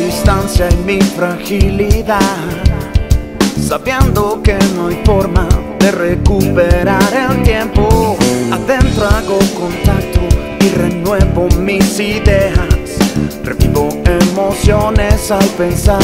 distancia y mi fragilidad, sabiendo que no hay forma de recuperar el tiempo. Adentro hago contacto y renuevo mis ideas, revivo emociones al pensar.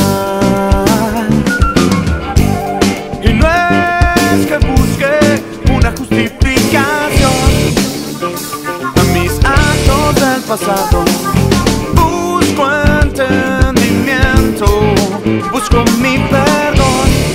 Y no es que busque una justificación a mis actos del pasado. Busco entendimiento, busco mi perdón.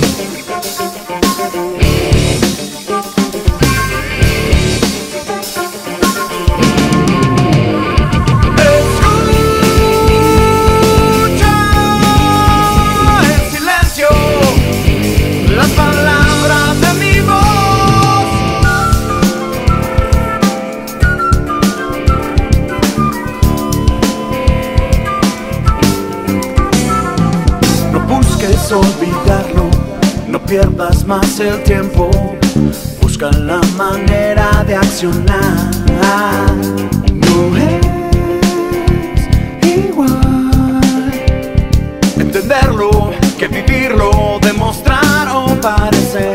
Olvidarlo, no pierdas más el tiempo, busca la manera de accionar. No es igual entenderlo que vivirlo, demostrar o parecer.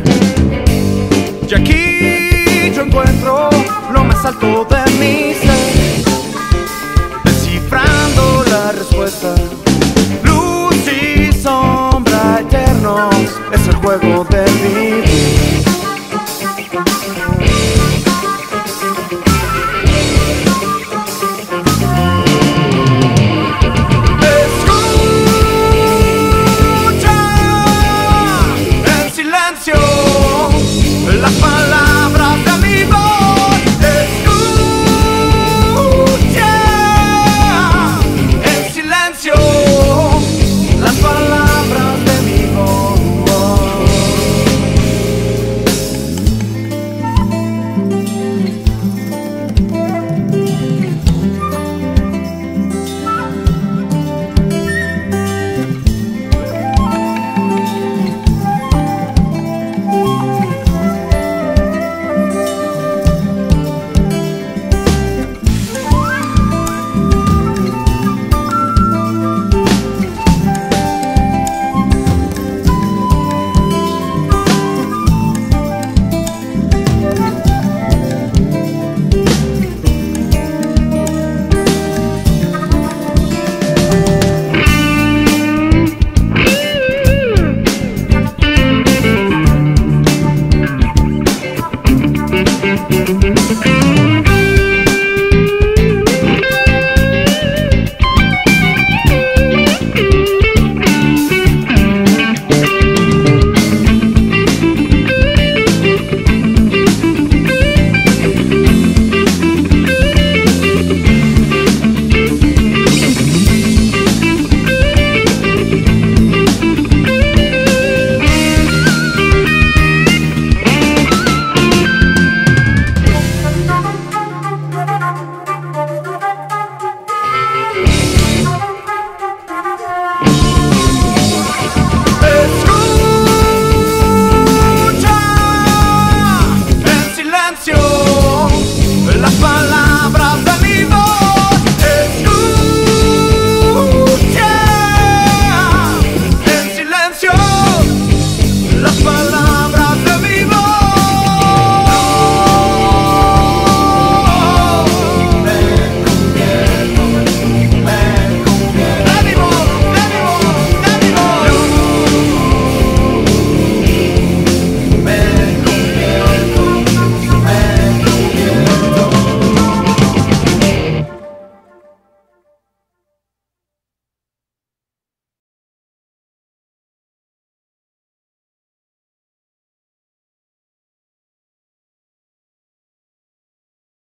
Y aquí yo encuentro lo más alto de mi ser, descifrando la respuesta. Sombra eternos es el juego de